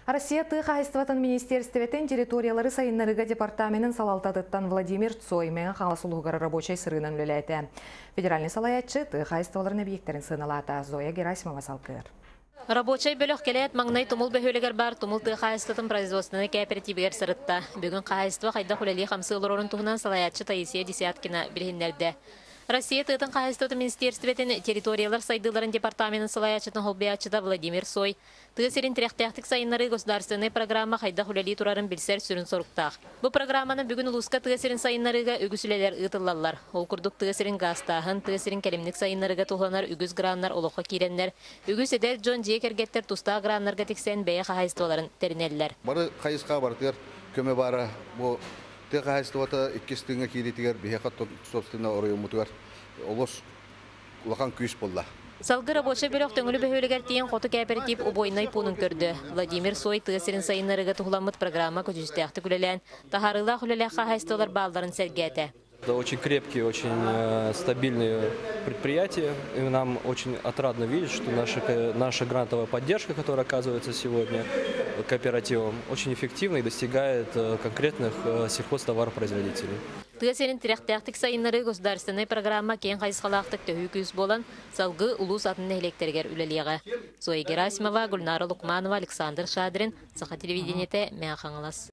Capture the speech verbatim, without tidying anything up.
Россия тыға хайстыватын министерстветін территориялары сайыннарыға департаментін салалтадыттан Владимир Цой мен қаңласулығығары рабочай сырынан өлеләйті. Федеральный салаятчы тыға хайстываларын объекттерін сыналата. Зоя Герасимова салқыр. Рабочай бөлік келет маңнай тумул бөхөлігер бар тумул тыға хайстытын производственный кооперативігер сырытта. Бүгін қайыстыва қайда құлали қамсығылыр орын туғынан салаятчы Таисия Десяткина білгендерді. Россия тыытын қайыстыты министерстветін территориялар сайдыларын департаментін салаятчытын холбиятчыда Владимир Сой. Тыысерин тіряқтяқтық сайынлары государственный программа қайда құлали турарын білсер сүрін соруқтақ. Бұл программаны бүгін ұлысқа тыысерин сайынларыға үгісілелер ұтылалар. Ол күрдік тыысерин гастағын, тыысерин кәлемнік сайынларыға туғанар үгіз граннар олыққа кейренлер. Үгіз едер Джон Джекергеттер тұста граннарға тексен бәйі қайыстыларын терінелілер. Бары қайысқа бартығар көмі бары бұл тыға хайстывата иккестіңе кейлетігер бейхат собственно орайы мұтығар олыс ұлақан күйіс болда. Салғы рабочий бөлік төңілі бөхөлігер тейін қоты кооператив обойнай пунын көрді. Владимир Сой тыысырын сайынларыға тұғыламыд программа көтүстәқті күлелән. Тахарыла құлеләққа хайстылар балдарын сәргәті. Это очень крепкие, очень э, стабильные предприятия. И нам очень отрадно видеть, что наша, наша грантовая поддержка, которая оказывается сегодня кооперативом, очень эффективна и достигает э, конкретных э, сельхозтоваропроизводителей. Тыасерин тиряқтяқтық сайынлары государственный программа кен қайысқалақтық төхі күз болан салғы ұлыс атын электергер үлелеға. Зоя Герасимова, Гульнара Лукманова, Александр Шадрин, Саха телевидениеті мән қаңылас.